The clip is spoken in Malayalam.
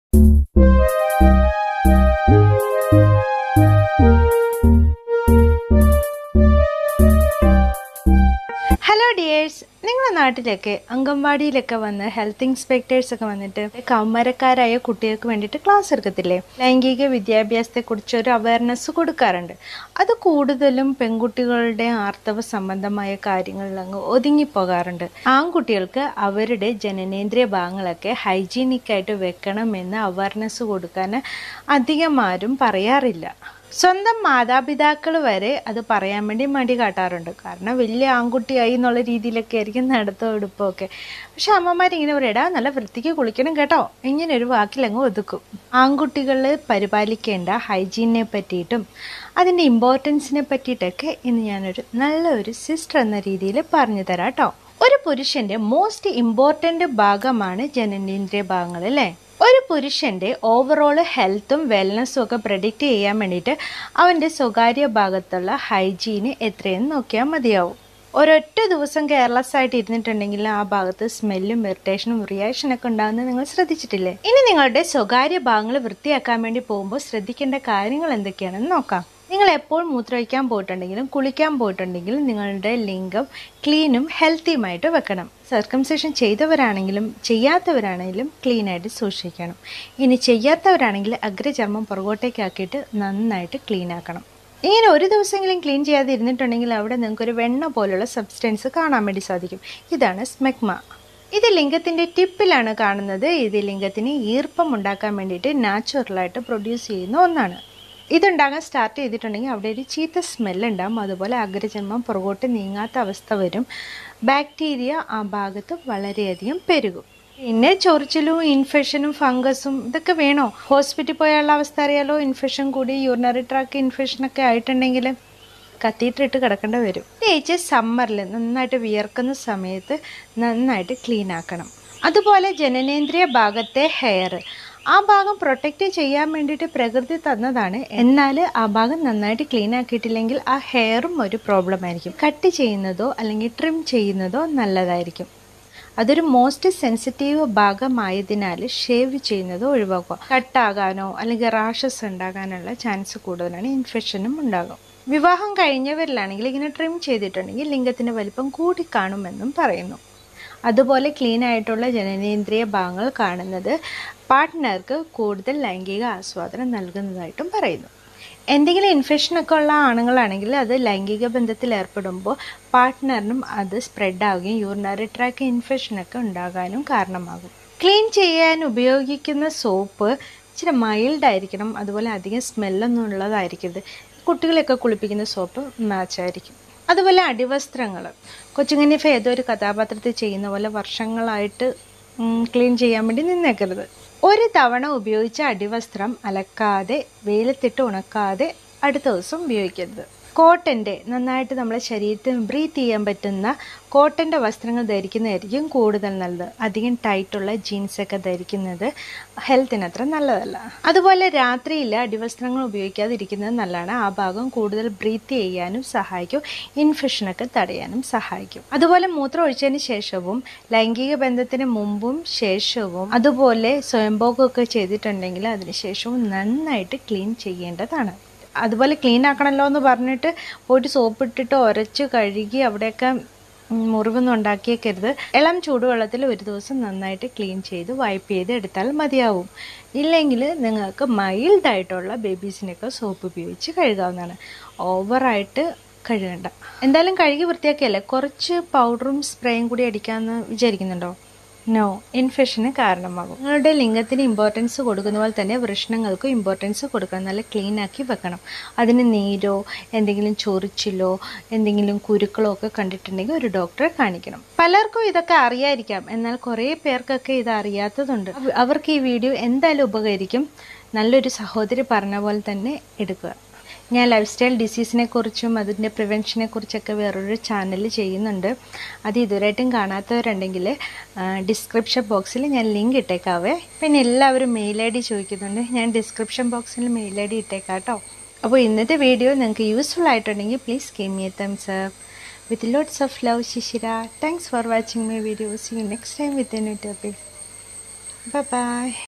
Hello dears, നിങ്ങളുടെ നാട്ടിലൊക്കെ അംഗൻവാടിയിലൊക്കെ വന്ന് ഹെൽത്ത് ഇൻസ്പെക്ടേഴ്സ് ഒക്കെ വന്നിട്ട് കൗമാരക്കാരായ കുട്ടികൾക്ക് വേണ്ടിയിട്ട് ക്ലാസ് എടുക്കത്തില്ലേ? ലൈംഗിക വിദ്യാഭ്യാസത്തെക്കുറിച്ച് ഒരു അവയർനെസ് കൊടുക്കാറുണ്ട്. അത് കൂടുതലും പെൺകുട്ടികളുടെ ആർത്തവ സംബന്ധമായ കാര്യങ്ങളിൽ അങ്ങ് ഒതുങ്ങിപ്പോകാറുണ്ട്. ആൺകുട്ടികൾക്ക് അവരുടെ ജനനേന്ദ്രിയ ഭാഗങ്ങളൊക്കെ ഹൈജീനിക്കായിട്ട് വെക്കണമെന്ന് അവയർനെസ് കൊടുക്കാൻ അധികം ആരും പറയാറില്ല. സ്വന്തം മാതാപിതാക്കൾ വരെ അത് പറയാൻ വേണ്ടി മടി കാട്ടാറുണ്ട്. കാരണം വലിയ ആൺകുട്ടിയായി എന്നുള്ള രീതിയിലൊക്കെ ആയിരിക്കും നടത്തോ എടുപ്പൊക്കെ. പക്ഷെ അമ്മമാരിങ്ങനെ പറയടാ നല്ല വൃത്തിക്ക് കുളിക്കണം കേട്ടോ, ഇങ്ങനെ ഒരു വാക്കിലങ്ങ് ഒതുക്കും. ആൺകുട്ടികൾ പരിപാലിക്കേണ്ട ഹൈജീനെ പറ്റിയിട്ടും അതിൻ്റെ ഇമ്പോർട്ടൻസിനെ പറ്റിയിട്ടൊക്കെ ഇന്ന് ഞാനൊരു നല്ലൊരു സിസ്റ്റർ എന്ന രീതിയിൽ പറഞ്ഞു തരാം കേട്ടോ. ഒരു പുരുഷൻ്റെ മോസ്റ്റ് ഇമ്പോർട്ടൻ്റ് ഭാഗമാണ് ജനനേന്ദ്രിയ ഭാഗങ്ങൾ അല്ലേ? ഒരു പുരുഷൻ്റെ ഓവറോൾ ഹെൽത്തും വെൽനെസ്സും ഒക്കെ പ്രെഡിക്റ്റ് ചെയ്യാൻ വേണ്ടിയിട്ട് അവൻ്റെ സ്വകാര്യ ഭാഗത്തുള്ള ഹൈജീന് എത്രയെന്ന് നോക്കിയാൽ മതിയാവും. ഒരൊറ്റ ദിവസം കെയർലെസ് ആയിട്ട് ഇരുന്നിട്ടുണ്ടെങ്കിൽ ആ ഭാഗത്ത് സ്മെല്ലും ഇറിറ്റേഷനും റിയാക്ഷനൊക്കെ ഉണ്ടാകുന്നത് നിങ്ങൾ ശ്രദ്ധിച്ചിട്ടില്ലേ? ഇനി നിങ്ങളുടെ സ്വകാര്യ ഭാഗങ്ങൾ വൃത്തിയാക്കാൻ വേണ്ടി പോകുമ്പോൾ ശ്രദ്ധിക്കേണ്ട കാര്യങ്ങൾ എന്തൊക്കെയാണെന്ന് നോക്കാം. നിങ്ങൾ എപ്പോൾ മൂത്രമൊഴിക്കാൻ പോയിട്ടുണ്ടെങ്കിലും കുളിക്കാൻ പോയിട്ടുണ്ടെങ്കിലും നിങ്ങളുടെ ലിംഗം ക്ലീനും ഹെൽത്തിയുമായിട്ട് വെക്കണം. സർക്കംസിഷൻ ചെയ്തവരാണെങ്കിലും ചെയ്യാത്തവരാണെങ്കിലും ക്ലീനായിട്ട് സൂക്ഷിക്കണം. ഇനി ചെയ്യാത്തവരാണെങ്കിൽ അഗ്രചർമ്മം പുറകോട്ടേക്കാക്കിയിട്ട് നന്നായിട്ട് ക്ലീൻ ആക്കണം. ഇങ്ങനെ ഒരു ദിവസമെങ്കിലും ക്ലീൻ ചെയ്യാതെ ഇരുന്നിട്ടുണ്ടെങ്കിൽ അവിടെ നിങ്ങൾക്കൊരു വെണ്ണ പോലുള്ള സബ്സ്റ്റൻസ് കാണാൻ വേണ്ടി സാധിക്കും. ഇതാണ് സ്മെഗ്മ. ഇത് ലിംഗത്തിൻ്റെ ടിപ്പിലാണ് കാണുന്നത്. ഇത് ലിംഗത്തിന് ഈർപ്പം ഉണ്ടാക്കാൻ വേണ്ടിയിട്ട് നാച്ചുറലായിട്ട് പ്രൊഡ്യൂസ് ചെയ്യുന്ന ഒന്നാണ്. ഇതുണ്ടാകാൻ സ്റ്റാർട്ട് ചെയ്തിട്ടുണ്ടെങ്കിൽ അവിടെ ഒരു ചീത്ത സ്മെല്ലുണ്ടാകും. അതുപോലെ അഗ്രചർമ്മം പുറകോട്ട് നീങ്ങാത്ത അവസ്ഥ വരും. ബാക്ടീരിയ ആ ഭാഗത്ത് വളരെയധികം പെരുകും. പിന്നെ ചൊറിച്ചിലും ഇൻഫെക്ഷനും ഫംഗസും ഇതൊക്കെ വേണോ? ഹോസ്പിറ്റലിൽ പോയുള്ള അവസ്ഥ അറിയാലോ. ഇൻഫെക്ഷൻ കൂടി യൂറിനറി ട്രാക്ക് ഇൻഫെക്ഷനൊക്കെ ആയിട്ടുണ്ടെങ്കിൽ കത്തീറ്ററിട്ട് കിടക്കേണ്ടി വരും. പ്രത്യേകിച്ച് സമ്മറിൽ നന്നായിട്ട് വിയർക്കുന്ന സമയത്ത് നന്നായിട്ട് ക്ലീൻ ആക്കണം. അതുപോലെ ജനനേന്ദ്രിയ ഭാഗത്തെ ഹെയർ, ആ ഭാഗം പ്രൊട്ടക്റ്റ് ചെയ്യാൻ വേണ്ടിയിട്ട് പ്രകൃതി തന്നതാണ്. എന്നാൽ ആ ഭാഗം നന്നായിട്ട് ക്ലീൻ ആക്കിയിട്ടില്ലെങ്കിൽ ആ ഹെയറും ഒരു പ്രോബ്ലം ആയിരിക്കും. കട്ട് ചെയ്യുന്നതോ അല്ലെങ്കിൽ ട്രിം ചെയ്യുന്നതോ നല്ലതായിരിക്കും. അതൊരു മോസ്റ്റ് സെൻസിറ്റീവ് ഭാഗമായതിനാൽ ഷേവ് ചെയ്യുന്നതോ ഒഴിവാക്കുക. കട്ടാകാനോ അല്ലെങ്കിൽ റാഷസ് ഉണ്ടാകാനുള്ള ചാൻസ് കൂടുതലാണ്. ഇൻഫെക്ഷനും ഉണ്ടാകും. വിവാഹം കഴിഞ്ഞവരിലാണെങ്കിൽ ഇങ്ങനെ ട്രിം ചെയ്തിട്ടുണ്ടെങ്കിൽ ലിംഗത്തിൻ്റെ വലിപ്പം കൂടിക്കാണുമെന്നും പറയുന്നു. അതുപോലെ ക്ലീൻ ആയിട്ടുള്ള ജനനേന്ദ്രിയ ഭാഗങ്ങൾ കാണുന്നത് പാർട്ട്ണർക്ക് കൂടുതൽ ലൈംഗിക ആസ്വാദനം നൽകുന്നതായിട്ടും പറയുന്നു. എന്തെങ്കിലും ഇൻഫെക്ഷനൊക്കെ ഉള്ള ആണുങ്ങളാണെങ്കിൽ അത് ലൈംഗിക ബന്ധത്തിൽ ഏർപ്പെടുമ്പോൾ പാർട്ട്ണറിനും അത് സ്പ്രെഡ് ആവുകയും യൂറിനറി ട്രാക്ക് ഇൻഫെക്ഷനൊക്കെ ഉണ്ടാകാനും കാരണമാകും. ക്ലീൻ ചെയ്യാൻ ഉപയോഗിക്കുന്ന സോപ്പ് ഇച്ചിരി മൈൽഡായിരിക്കണം. അതുപോലെ അധികം സ്മെല്ലൊന്നും ഉള്ളതായിരിക്കരുത്. കുട്ടികളെയൊക്കെ കുളിപ്പിക്കുന്ന സോപ്പ് മാച്ചായിരിക്കും. അതുപോലെ അടിവസ്ത്രങ്ങൾ, കൊച്ചുങ്ങനിഫ ഏതോ ഒരു കഥാപാത്രത്തിൽ ചെയ്യുന്ന പോലെ വർഷങ്ങളായിട്ട് ക്ലീൻ ചെയ്യാൻ വേണ്ടി നിന്നേക്കരുത്. ഒരു തവണ ഉപയോഗിച്ച അടിവസ്ത്രം അലക്കാതെ വെയിലത്തിട്ട് ഉണക്കാതെ അടുത്ത ദിവസം ഉപയോഗിക്കരുത്. കോട്ടൻ്റെ നന്നായിട്ട് നമ്മളെ ശരീരത്തിൽ ബ്രീത്ത് ചെയ്യാൻ പറ്റുന്ന കോട്ടൻ്റെ വസ്ത്രങ്ങൾ ധരിക്കുന്നതായിരിക്കും കൂടുതൽ നല്ലത്. അധികം ടൈറ്റുള്ള ജീൻസൊക്കെ ധരിക്കുന്നത് ഹെൽത്തിന് അത്ര നല്ലതല്ല. അതുപോലെ രാത്രിയിൽ അടിവസ്ത്രങ്ങൾ ഉപയോഗിക്കാതിരിക്കുന്നത് നല്ലതാണ്. ആ ഭാഗം കൂടുതൽ ബ്രീത്ത് ചെയ്യാനും സഹായിക്കും. ഇൻഫെക്ഷനൊക്കെ തടയാനും സഹായിക്കും. അതുപോലെ മൂത്രം ഒഴിച്ചതിന് ശേഷവും ലൈംഗിക ബന്ധത്തിന് മുമ്പും ശേഷവും അതുപോലെ സ്വയംഭോഗമൊക്കെ ചെയ്തിട്ടുണ്ടെങ്കിൽ അതിനുശേഷവും നന്നായിട്ട് ക്ലീൻ ചെയ്യേണ്ടതാണ്. അതുപോലെ ക്ലീൻ ആക്കണമല്ലോ എന്ന് പറഞ്ഞിട്ട് പോയിട്ട് സോപ്പിട്ടിട്ട് ഉരച്ച് കഴുകി അവിടെയൊക്കെ മുറിവൊന്നും ഉണ്ടാക്കിയേക്കരുത്. ഇളം ചൂടുവെള്ളത്തിൽ ഒരു ദിവസം നന്നായിട്ട് ക്ലീൻ ചെയ്ത് വൈപ്പ് ചെയ്ത് എടുത്താൽ മതിയാവും. ഇല്ലെങ്കിൽ നിങ്ങൾക്ക് മൈൽഡായിട്ടുള്ള ബേബീസിനൊക്കെ സോപ്പ് ഉപയോഗിച്ച് കഴുകാവുന്നതാണ്. ഓവറായിട്ട് കഴുകണ്ട. എന്തായാലും കഴുകി വൃത്തിയാക്കിയല്ലേ, കുറച്ച് പൗഡറും സ്പ്രേയും കൂടി അടിക്കാമെന്ന് വിചാരിക്കുന്നുണ്ടോ? നോ, ഇൻഫെക്ഷന് കാരണമാകും. നിങ്ങളുടെ ലിംഗത്തിന് ഇമ്പോർട്ടൻസ് കൊടുക്കുന്ന പോലെ തന്നെ വൃഷണങ്ങൾക്കും ഇമ്പോർട്ടൻസ് കൊടുക്കണം. നല്ല ക്ലീൻ ആക്കി വെക്കണം. അതിന് നീരോ എന്തെങ്കിലും ചൊറിച്ചിലോ എന്തെങ്കിലും കുരുക്കളോ ഒക്കെ കണ്ടിട്ടുണ്ടെങ്കിൽ ഒരു ഡോക്ടറെ കാണിക്കണം. പലർക്കും ഇതൊക്കെ അറിയാതിരിക്കാം, എന്നാൽ കുറേ പേർക്കൊക്കെ ഇത് അറിയാത്തതുണ്ട്. അവർക്ക് ഈ വീഡിയോ എന്തായാലും ഉപകരിക്കും. നല്ലൊരു സഹോദരി പറഞ്ഞ പോലെ തന്നെ എടുക്കുക. ഞാൻ ലൈഫ് സ്റ്റൈൽ ഡിസീസിനെ കുറിച്ചും അതിൻ്റെ പ്രിവെൻഷനെ കുറിച്ചൊക്കെ വേറൊരു ചാനൽ ചെയ്യുന്നുണ്ട്. അത് ഇതുവരെയായിട്ടും കാണാത്തവരുണ്ടെങ്കിൽ ഡിസ്ക്രിപ്ഷൻ ബോക്സിൽ ഞാൻ ലിങ്ക് ഇട്ടേക്കാവേ. പിന്നെ എല്ലാവരും മെയിൽ ഐ ഡി ചോദിക്കുന്നുണ്ട്. ഞാൻ ഡിസ്ക്രിപ്ഷൻ ബോക്സിൽ മെയിൽ ഐ ഡി ഇട്ടേക്കാം കേട്ടോ. അപ്പോൾ ഇന്നത്തെ വീഡിയോ നിങ്ങൾക്ക് യൂസ്ഫുൾ ആയിട്ടുണ്ടെങ്കിൽ please give me a thumbs up. With lots of love, Shishira. Thanks for watching my video. See you next time with a new topic. Bye by.